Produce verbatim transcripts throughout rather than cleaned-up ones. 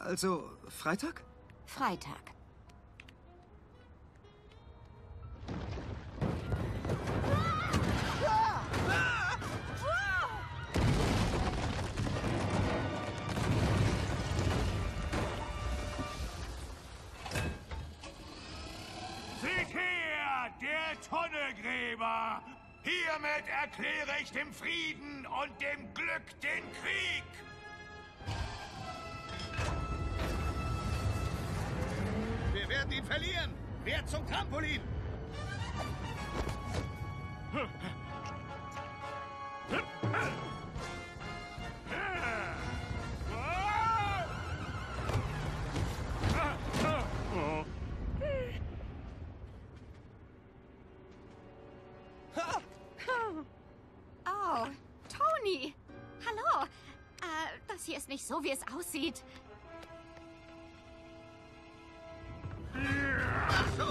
Also, Freitag? Freitag. Seht her, der Tunnelgräber! Hiermit erkläre ich dem Frieden und dem Glück den Krieg! Wir werden ihn verlieren! Wer zum Trampolin? Oh, Toni! Hallo! Äh, das hier ist nicht so, wie es aussieht. Ach so.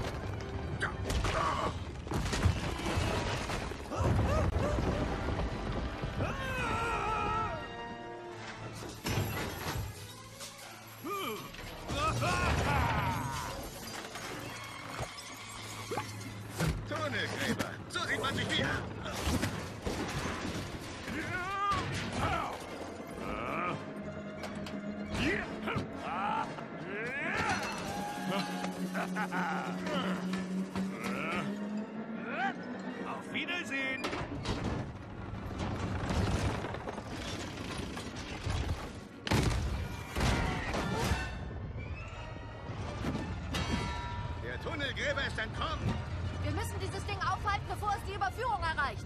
Tunnelgräber, so sieht man sich wieder. Auf Wiedersehen! Der Tunnelgräber ist entkommen. Wir müssen dieses Ding aufhalten, bevor es die Überführung erreicht.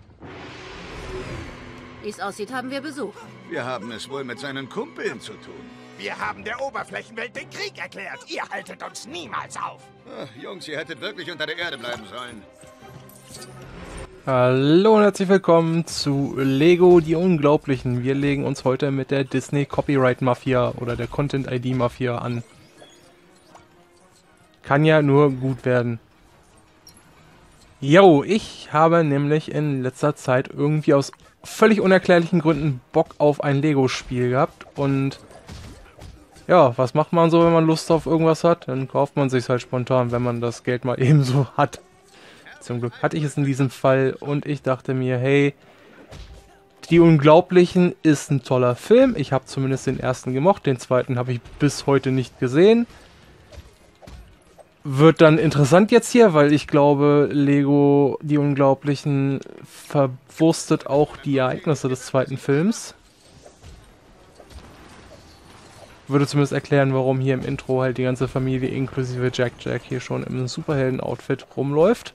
Wie es aussieht, haben wir Besuch. Wir haben es wohl mit seinen Kumpeln zu tun. Wir haben der Oberflächenwelt den Krieg erklärt. Ihr haltet uns niemals auf. Ach, Jungs, ihr hättet wirklich unter der Erde bleiben sollen. Hallo und herzlich willkommen zu Lego die Unglaublichen. Wir legen uns heute mit der Disney Copyright Mafia oder der Content I D Mafia an. Kann ja nur gut werden. Jo, ich habe nämlich in letzter Zeit irgendwie aus völlig unerklärlichen Gründen Bock auf ein Lego-Spiel gehabt. Und ja, was macht man so, wenn man Lust auf irgendwas hat? Dann kauft man sich halt spontan, wenn man das Geld mal ebenso hat. Zum Glück hatte ich es in diesem Fall und ich dachte mir, hey, Die Unglaublichen ist ein toller Film. Ich habe zumindest den ersten gemocht, den zweiten habe ich bis heute nicht gesehen. Wird dann interessant jetzt hier, weil ich glaube, Lego Die Unglaublichen verwurstet auch die Ereignisse des zweiten Films. Würde zumindest erklären, warum hier im Intro halt die ganze Familie inklusive Jack Jack hier schon im Superhelden-Outfit rumläuft.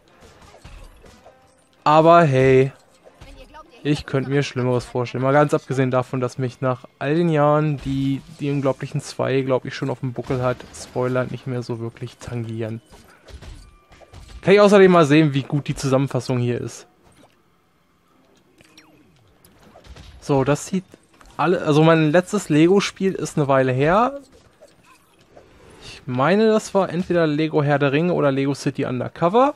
Aber hey, ich könnte mir Schlimmeres vorstellen. Mal ganz abgesehen davon, dass mich nach all den Jahren, die Die Unglaublichen zwei, glaube ich, schon auf dem Buckel hat, Spoiler, nicht mehr so wirklich tangieren. Kann ich außerdem mal sehen, wie gut die Zusammenfassung hier ist. So, das sieht alle... Also mein letztes Lego-Spiel ist eine Weile her. Ich meine, das war entweder Lego Herr der Ringe oder Lego City Undercover.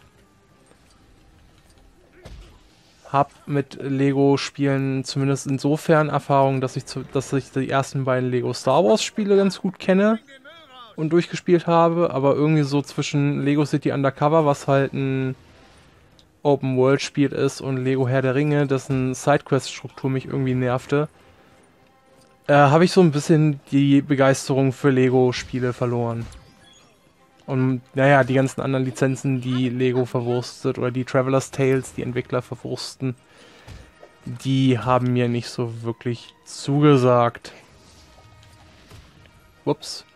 Hab mit Lego-Spielen zumindest insofern Erfahrung, dass ich, zu, dass ich die ersten beiden Lego Star Wars-Spiele ganz gut kenne und durchgespielt habe, aber irgendwie so zwischen Lego City Undercover, was halt ein Open-World-Spiel ist, und Lego Herr der Ringe, dessen Sidequest-Struktur mich irgendwie nervte, äh, habe ich so ein bisschen die Begeisterung für Lego-Spiele verloren. Und naja, die ganzen anderen Lizenzen, die Lego verwurstet, oder die Traveler's Tales, die Entwickler verwursten, die haben mir nicht so wirklich zugesagt. Ups.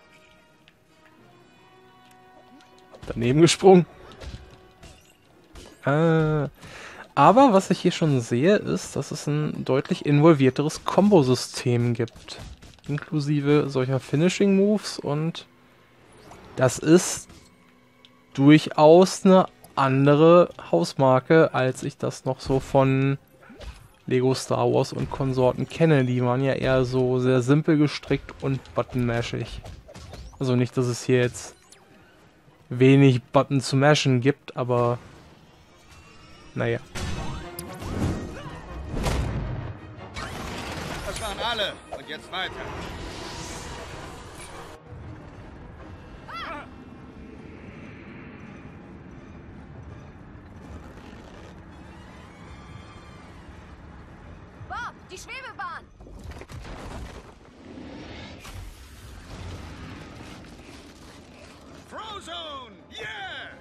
Daneben gesprungen. Äh, aber was ich hier schon sehe, ist, dass es ein deutlich involvierteres Kombosystem gibt. Inklusive solcher Finishing Moves, und das ist durchaus eine andere Hausmarke, als ich das noch so von Lego Star Wars und Konsorten kenne. Die waren ja eher so sehr simpel gestrickt und buttonmashig. Also nicht, dass es hier jetzt wenig Button zu mashen gibt, aber naja. Das waren alle. Und jetzt weiter. Die Schwebebahn! Frozone! Yeah!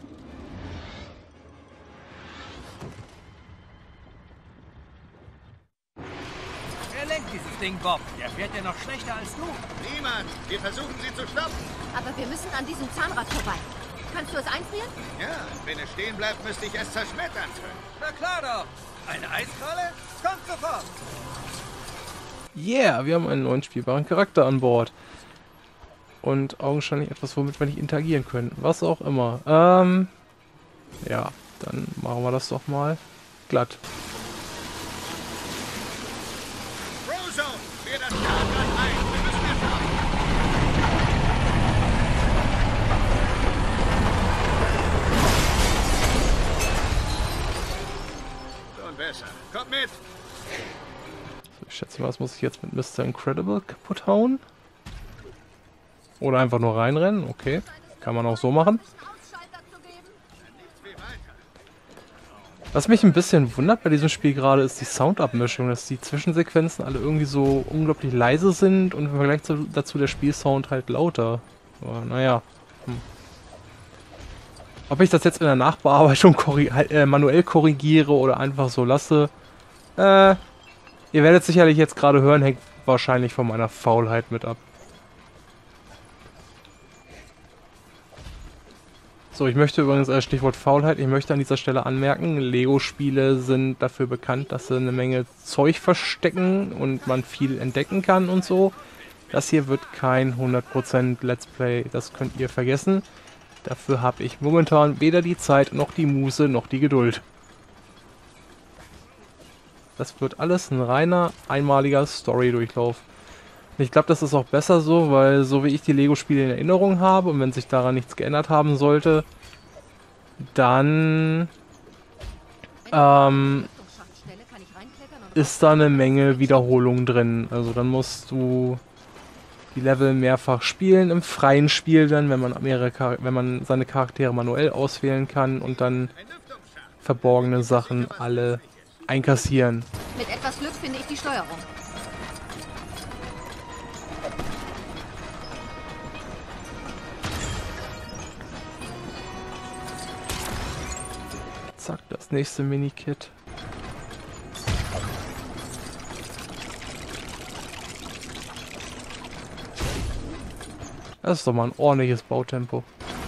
Wer lenkt dieses Ding, Bob? Der fährt ja noch schlechter als du. Niemand! Wir versuchen sie zu stoppen. Aber wir müssen an diesem Zahnrad vorbei. Kannst du es einfrieren? Ja, wenn es stehen bleibt, müsste ich es zerschmettern können. Na klar doch. Eine Eiskralle? Kommt sofort. Yeah, wir haben einen neuen spielbaren Charakter an Bord. Und augenscheinlich etwas, womit wir nicht interagieren können. Was auch immer. Ähm, ja, dann machen wir das doch mal glatt. Frozone! Wer das Zahnrad ein! Wir müssen es haben! Schon besser. Kommt mit! So, ich schätze mal, das muss ich jetzt mit Mister Incredible kaputt hauen. Oder einfach nur reinrennen. Okay, kann man auch so machen. Was mich ein bisschen wundert bei diesem Spiel gerade, ist die Soundabmischung, dass die Zwischensequenzen alle irgendwie so unglaublich leise sind und im Vergleich zu, dazu der Spielsound halt lauter. Aber naja. Hm. Ob ich das jetzt in der Nachbearbeitung korri äh, manuell korrigiere oder einfach so lasse, äh, ihr werdet sicherlich jetzt gerade hören, hängt wahrscheinlich von meiner Faulheit mit ab. So, ich möchte übrigens als Stichwort Faulheit, ich möchte an dieser Stelle anmerken, Lego-Spiele sind dafür bekannt, dass sie eine Menge Zeug verstecken und man viel entdecken kann und so. Das hier wird kein hundert Prozent Let's Play, das könnt ihr vergessen. Dafür habe ich momentan weder die Zeit, noch die Muße, noch die Geduld. Das wird alles ein reiner, einmaliger Story-Durchlauf. Ich glaube, das ist auch besser so, weil so wie ich die Lego-Spiele in Erinnerung habe und wenn sich daran nichts geändert haben sollte, dann ähm, ist da eine Menge Wiederholung drin. Also dann musst du die Level mehrfach spielen, im freien Spiel dann, wenn man mehrere Char wenn man seine Charaktere manuell auswählen kann und dann verborgene Sachen alle einkassieren. Mit etwas Glück finde ich die Steuerung. Zack, das nächste Mini-Kit. Das ist doch mal ein ordentliches Bautempo.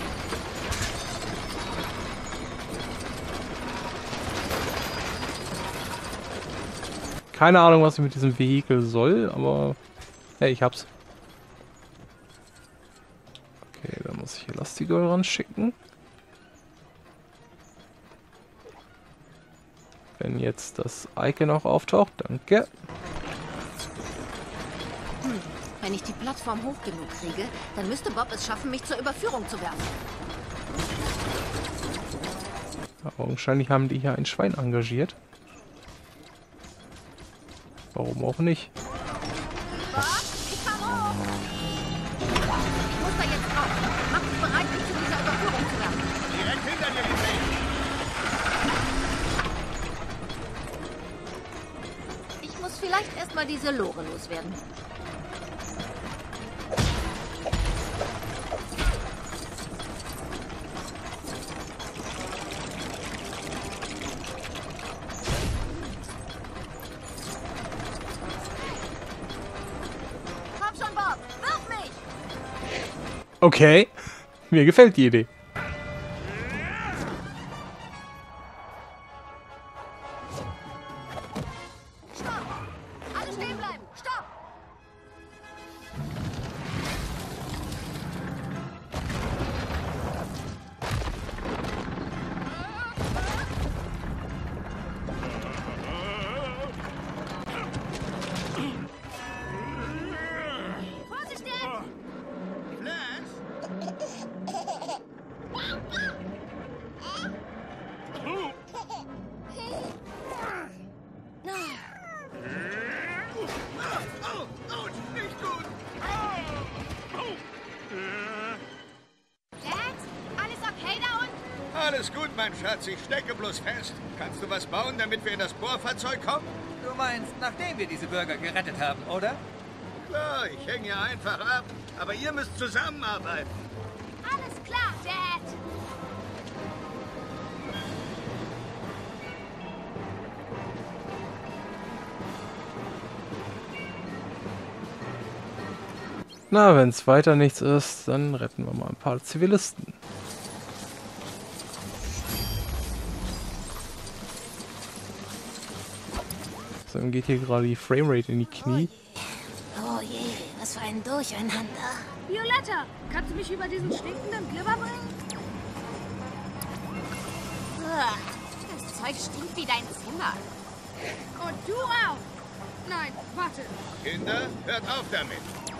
Keine Ahnung, was ich mit diesem Vehikel soll, aber hey, ich hab's. Okay, dann muss ich Elastigirl ran schicken. Wenn jetzt das Icon auch auftaucht, danke. Hm. Wenn ich die Plattform hoch genug kriege, dann müsste Bob es schaffen, mich zur Überführung zu werfen. Ja, augenscheinlich haben die hier ein Schwein engagiert. Warum auch nicht? Bob, ich kann hoch! Ich muss da jetzt drauf. Mach dich bereit, mich zu dieser Überführung zu werfen. Direkt hinter dir, Liebling! Ich muss vielleicht erstmal diese Lore loswerden. Komm schon, Bob! Wirf mich! Okay, mir gefällt die Idee. Stopp! Alle stehen bleiben! Stopp! Vorsichtig! Flash? Oh, oh, nicht gut! Dad, alles okay da unten? Alles gut, mein Schatz, ich stecke bloß fest. Kannst du was bauen, damit wir in das Bohrfahrzeug kommen? Du meinst, nachdem wir diese Bürger gerettet haben, oder? Klar, ich hänge ja einfach ab. Aber ihr müsst zusammenarbeiten. Alles klar, Dad. Na, wenn es weiter nichts ist, dann retten wir mal ein paar Zivilisten. So, dann geht hier gerade die Framerate in die Knie. Oh je, was für ein Durcheinander. Violetta, kannst du mich über diesen stinkenden Glibber bringen? Uah, das Zeug stinkt wie dein Zimmer. Und du auch. Nein, warte. Kinder, hört auf damit.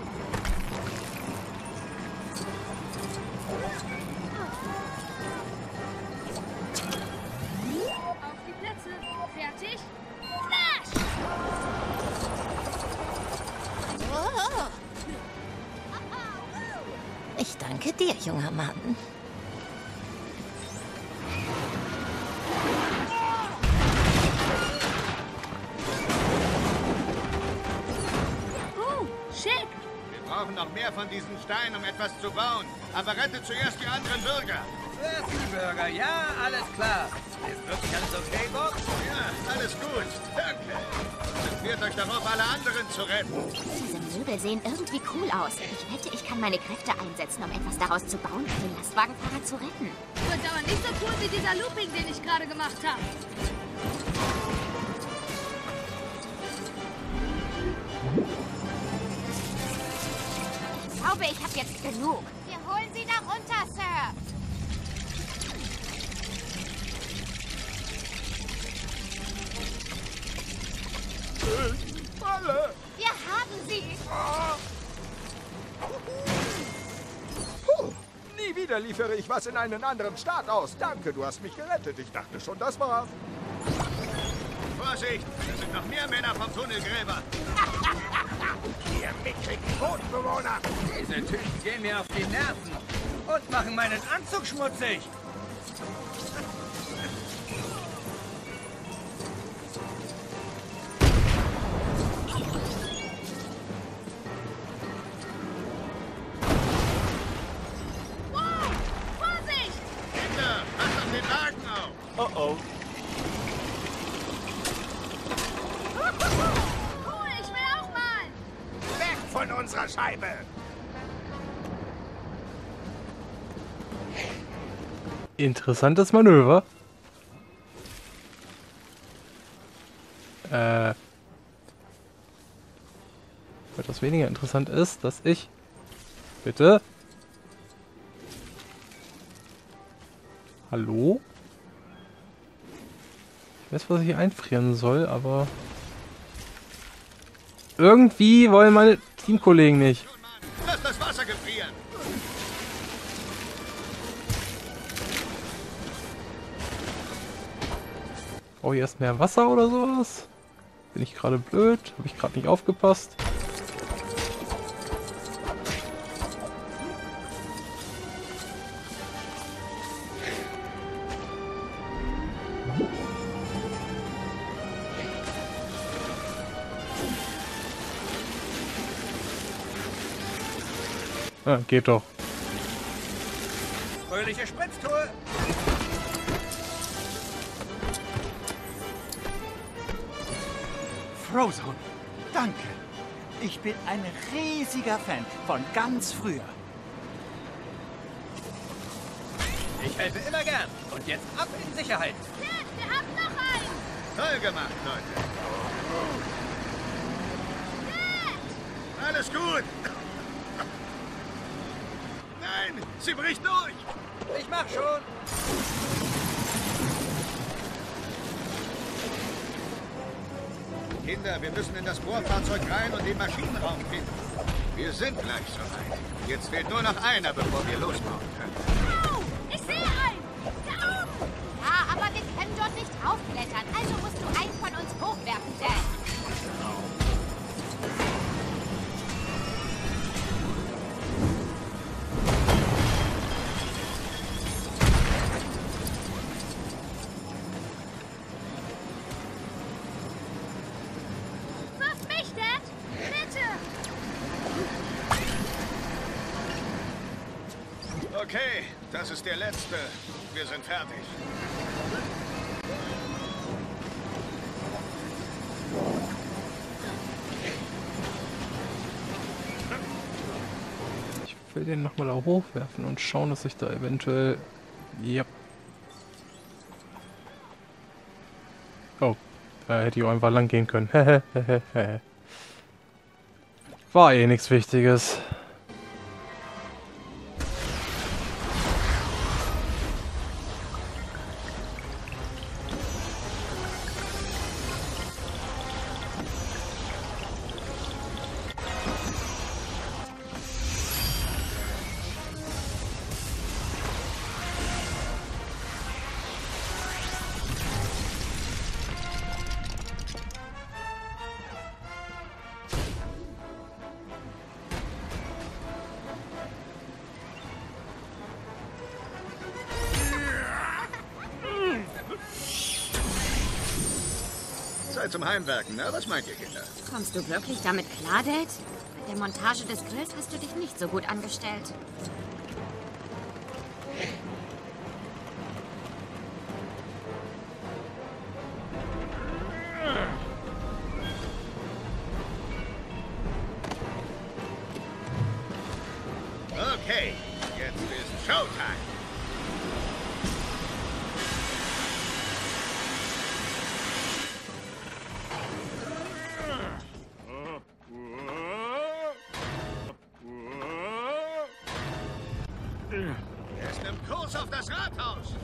Auf die Plätze. Fertig? Flash! Oh. Ich danke dir, junger Mann. Oh, schick. Wir brauchen noch mehr von diesen Steinen, um etwas zu bauen. Aber rettet zuerst die anderen Bürger. Zuerst die Bürger, ja, alles klar. Ist wirklich alles okay, Bob? Ja, alles gut. Danke. Konzentriert euch darauf, alle anderen zu retten. Diese Möbel sehen irgendwie cool aus. Ich wette, ich kann meine Kräfte einsetzen, um etwas daraus zu bauen und den Lastwagenfahrer zu retten. Wird aber nicht so cool wie dieser Looping, den ich gerade gemacht habe. Ich glaube, ich habe jetzt genug. Wir holen sie da runter, Sir. Falle! Wir haben sie. Puh, nie wieder liefere ich was in einen anderen Staat aus. Danke, du hast mich gerettet. Ich dachte schon, das war's. Vorsicht, da sind noch mehr Männer vom Tunnelgräber. Ihr mickrigen Bodenbewohner! Diese Typen gehen mir auf die Nerven und machen meinen Anzug schmutzig. Wow, Vorsicht! Kinder, passt auf den Wagen auf. Oh oh. Cool, ich will auch mal. Weg von unserer Scheibe! Interessantes Manöver. Äh. Etwas weniger interessant ist, dass ich... Bitte? Hallo? Ich weiß, was ich einfrieren soll, aber... Irgendwie wollen meine Teamkollegen nicht. Lass das Wasser gefrieren. Brauche ich erst mehr Wasser oder sowas? Bin ich gerade blöd? Habe ich gerade nicht aufgepasst? Ah, geht doch. Fröhliche Spritztour. Frozone, danke. Ich bin ein riesiger Fan von ganz früher. Ich helfe immer gern. Und jetzt ab in Sicherheit. Dad, wir haben noch einen. Toll gemacht, Leute. Dad! Alles gut. Nein, sie bricht durch. Ich mach schon. Kinder, wir müssen in das Bohrfahrzeug rein und den Maschinenraum finden. Wir sind gleich soweit. Jetzt fehlt nur noch einer, bevor wir losbauen können. Au! Ich sehe einen. Da oben. Ja, aber wir können dort nicht draufklettern. Also musst du einen von uns hochwerfen, Dad. Okay, das ist der letzte. Wir sind fertig. Ich will den nochmal da hochwerfen und schauen, dass ich da eventuell... Yep. Oh, da hätte ich auch einfach lang gehen können. War eh nichts Wichtiges. Zeit zum Heimwerken, ne? Was meint ihr, Kinder? Kommst du wirklich damit klar, Dad? Mit der Montage des Grills hast du dich nicht so gut angestellt. Okay, jetzt ist Showtime. Er ist im Kurs auf das Rathaus.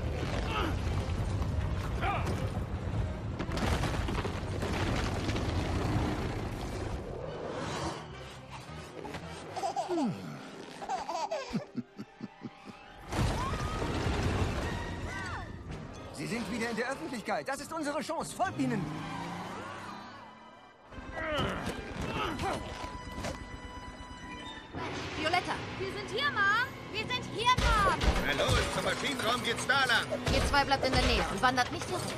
Sie sind wieder in der Öffentlichkeit. Das ist unsere Chance. Folgt ihnen. Violetta, wir sind hier, Mom. Wir sind hier, Mom. Na los, zum Maschinenraum geht's da lang. Ihr zwei bleibt in der Nähe und wandert nicht herum.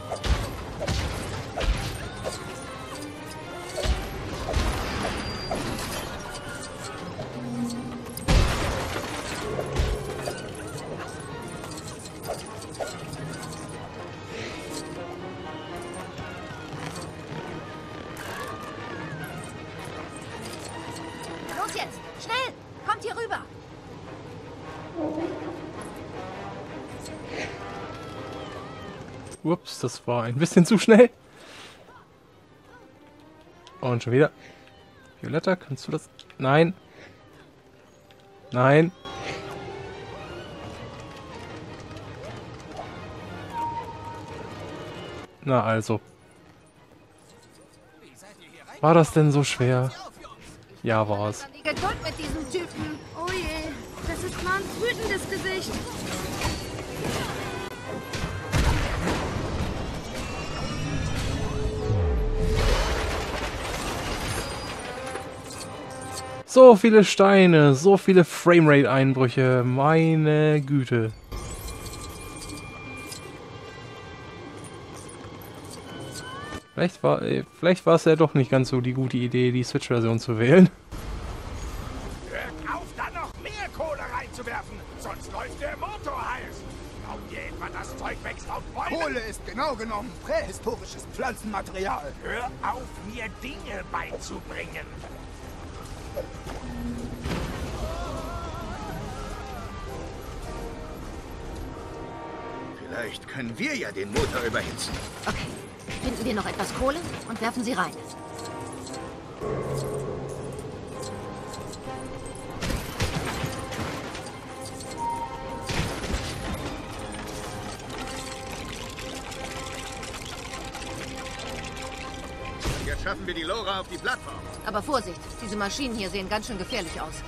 Los jetzt! Schnell! Kommt hier rüber! Ups, das war ein bisschen zu schnell. Und schon wieder. Violetta, kannst du das? Nein. Nein. Na also. War das denn so schwer? Ja, war es. Die Geduld mit diesem Typen. Oh je, das ist mal ein wütendes Gesicht. So viele Steine, so viele Framerate-Einbrüche, meine Güte. Vielleicht war, vielleicht war es ja doch nicht ganz so die gute Idee, die Switch-Version zu wählen. Hört auf, da noch mehr Kohle reinzuwerfen, sonst läuft der Motor heiß. Glaubt ihr etwa, das Zeug wächst auf Bäumen? Kohle ist genau genommen prähistorisches Pflanzenmaterial. Hör auf, mir Dinge beizubringen. Vielleicht können wir ja den Motor überhitzen. Okay, finden wir noch etwas Kohle und werfen sie rein. Jetzt schaffen wir die Lora auf die Plattform. Aber Vorsicht, diese Maschinen hier sehen ganz schön gefährlich aus.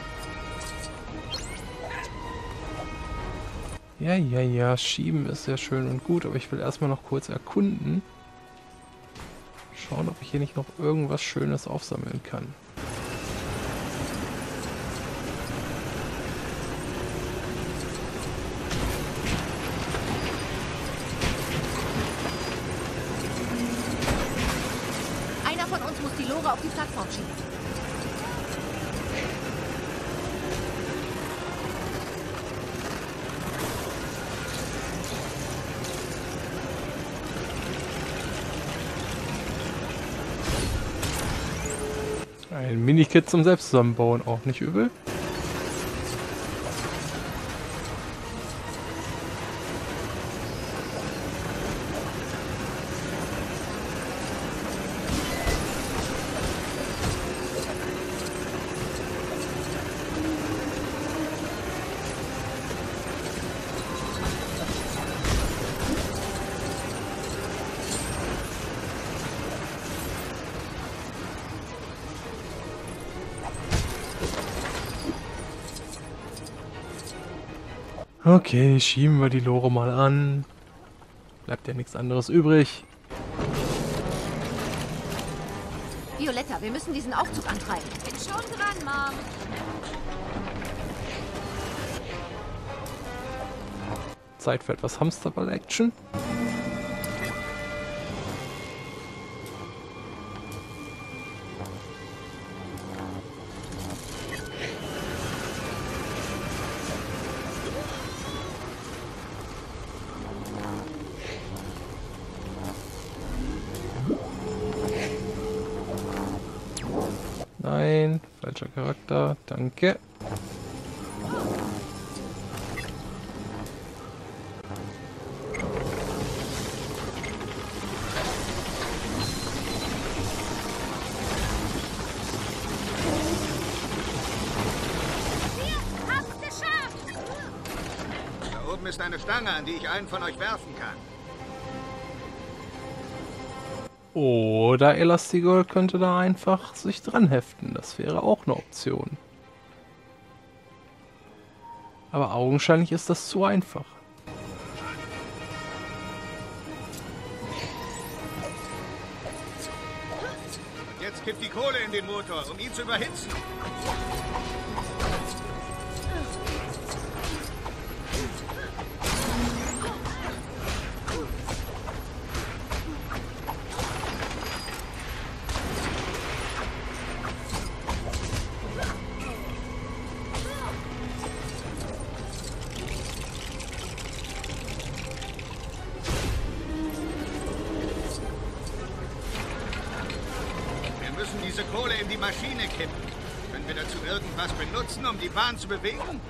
Ja, ja, ja, schieben ist sehr schön und gut, aber ich will erstmal noch kurz erkunden. Schauen, ob ich hier nicht noch irgendwas Schönes aufsammeln kann. Einer von uns muss die Lore auf die Plattform schieben. Ein Mini-Kit zum Selbstzusammenbauen, auch nicht übel. Okay, schieben wir die Lore mal an. Bleibt ja nichts anderes übrig. Violetta, wir müssen diesen Aufzug antreiben. Bin schon dran, Mom. Zeit für etwas Hamsterball-Action. Nein, falscher Charakter, danke. Da oben ist eine Stange, an die ich einen von euch werfen kann. Oder Elastigirl könnte da einfach sich dran heften. Das wäre auch eine Option. Aber augenscheinlich ist das zu einfach. Und jetzt kippt die Kohle in den Motor, um ihn zu überhitzen. Diese Kohle in die Maschine kippen. Können wir dazu irgendwas benutzen, um die Bahn zu bewegen?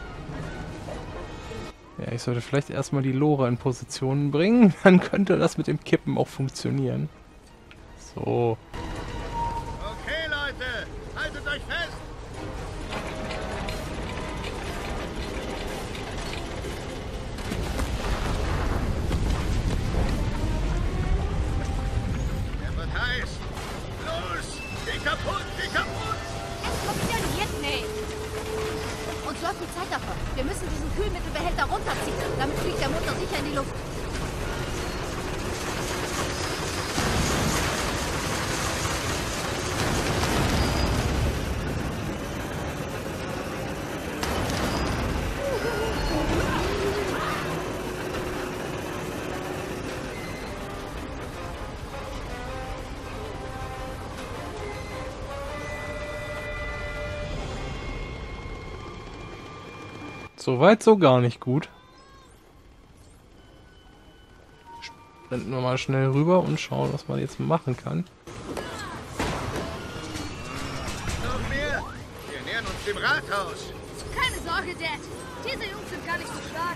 Ja, ich sollte vielleicht erstmal die Lore in Position bringen. Dann könnte das mit dem Kippen auch funktionieren. So. Okay, Leute. Haltet euch fest. Der wird heiß. Los! Geh kaputt! Geh kaputt! Es funktioniert nicht. Uns läuft die Zeit davon. Wir müssen diesen Kühlmittelbehälter runterziehen. Damit fliegt der Motor sicher in die Luft. Soweit so gar nicht gut. Sprinten wir mal schnell rüber und schauen, was man jetzt machen kann. Noch mehr! Wir nähern uns dem Rathaus. Keine Sorge, Dad. Diese Jungs sind gar nicht so stark.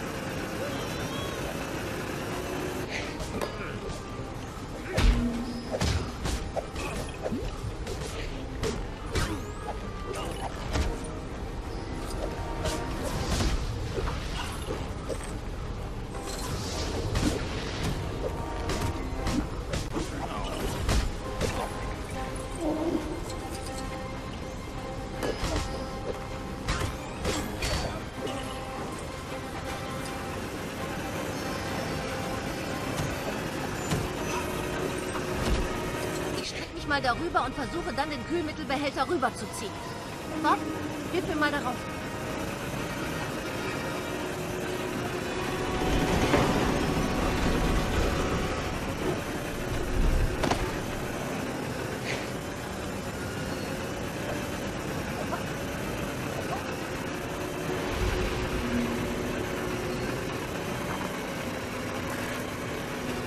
Mal darüber und versuche dann den Kühlmittelbehälter rüberzuziehen. Bob, hilf mir mal darauf.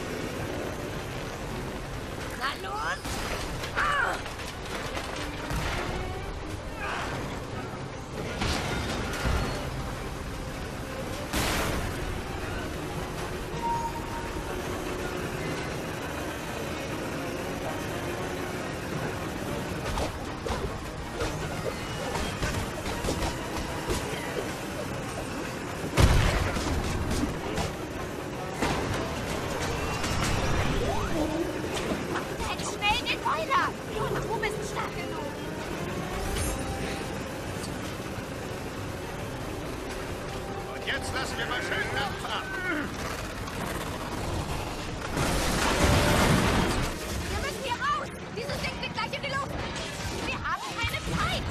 Na los! Jetzt lassen wir mal schön Dampf ab. Wir müssen hier raus! Dieses Ding fliegt gleich in die Luft! Wir haben keine Zeit!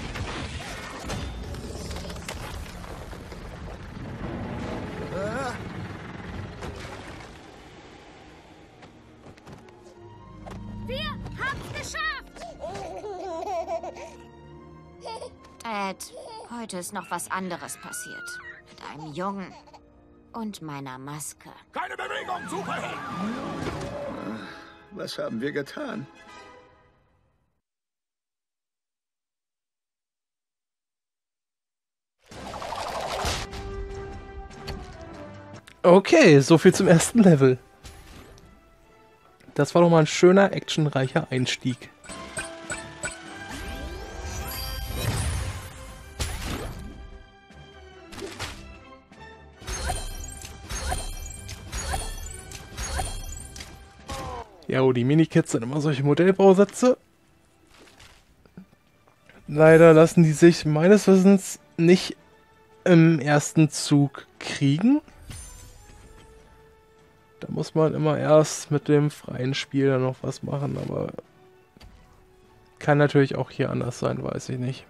Wir haben's geschafft! Ed, heute ist noch was anderes passiert. Mit einem Jungen und meiner Maske. Keine Bewegung, Superhelden! Was haben wir getan? Okay, so viel zum ersten Level. Das war doch mal ein schöner, actionreicher Einstieg. Ja, oh, die Minikits sind immer solche Modellbausätze. Leider lassen die sich meines Wissens nicht im ersten Zug kriegen. Da muss man immer erst mit dem freien Spiel dann noch was machen, aber kann natürlich auch hier anders sein, weiß ich nicht.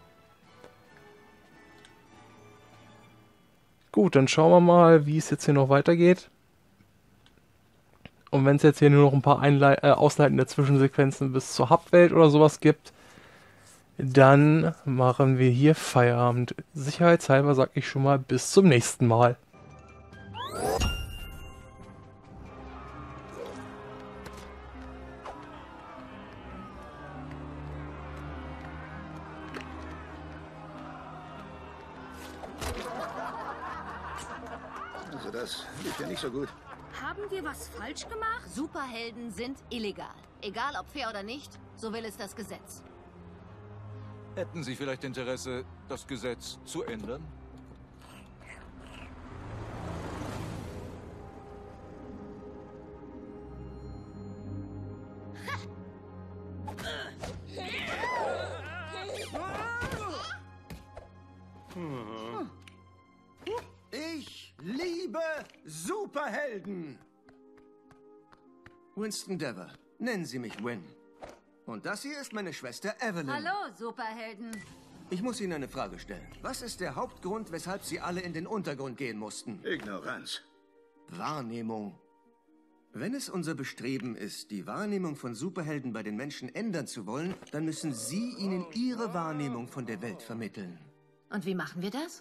Gut, dann schauen wir mal, wie es jetzt hier noch weitergeht. Und wenn es jetzt hier nur noch ein paar Einlei äh, ausleitende Zwischensequenzen bis zur Hauptwelt oder sowas gibt, dann machen wir hier Feierabend. Sicherheitshalber sage ich schon mal bis zum nächsten Mal. Also das lief ja nicht so gut. Haben wir was falsch gemacht? Superhelden sind illegal. Egal ob fair oder nicht, so will es das Gesetz. Hätten Sie vielleicht Interesse, das Gesetz zu ändern? Ich liebe Superhelden. Winston Dever. Nennen Sie mich Win. Und das hier ist meine Schwester Evelyn. Hallo, Superhelden. Ich muss Ihnen eine Frage stellen. Was ist der Hauptgrund, weshalb Sie alle in den Untergrund gehen mussten? Ignoranz. Wahrnehmung. Wenn es unser Bestreben ist, die Wahrnehmung von Superhelden bei den Menschen ändern zu wollen, dann müssen Sie ihnen Ihre Wahrnehmung von der Welt vermitteln. Und wie machen wir das?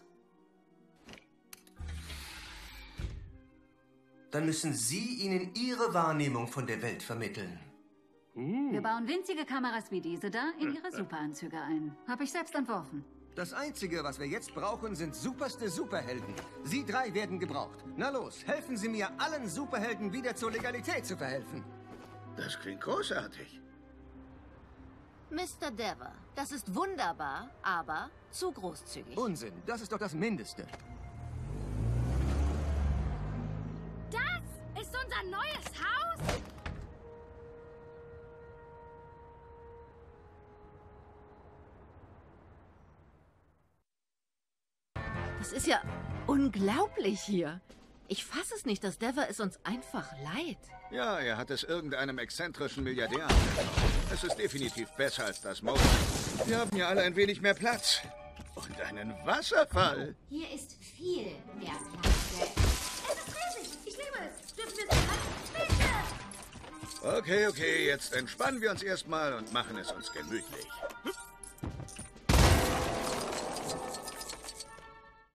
Dann müssen Sie ihnen Ihre Wahrnehmung von der Welt vermitteln. Wir bauen winzige Kameras wie diese da in ihre Superanzüge ein. Hab ich selbst entworfen. Das Einzige, was wir jetzt brauchen, sind superste Superhelden. Sie drei werden gebraucht. Na los, helfen Sie mir, allen Superhelden wieder zur Legalität zu verhelfen. Das klingt großartig. Mister Dever, das ist wunderbar, aber zu großzügig. Unsinn, das ist doch das Mindeste. Das ist unser neues Haus? Das ist ja unglaublich hier. Ich fasse es nicht, dass Dever es uns einfach leiht. Ja, er hat es irgendeinem exzentrischen Milliardär angenommen. Es ist definitiv besser als das Motor. Wir haben ja alle ein wenig mehr Platz. Und einen Wasserfall. Hier ist viel mehr Platz. Es ist riesig. Ich liebe es. Dürfen wir es bitte? Okay, okay, jetzt entspannen wir uns erstmal und machen es uns gemütlich.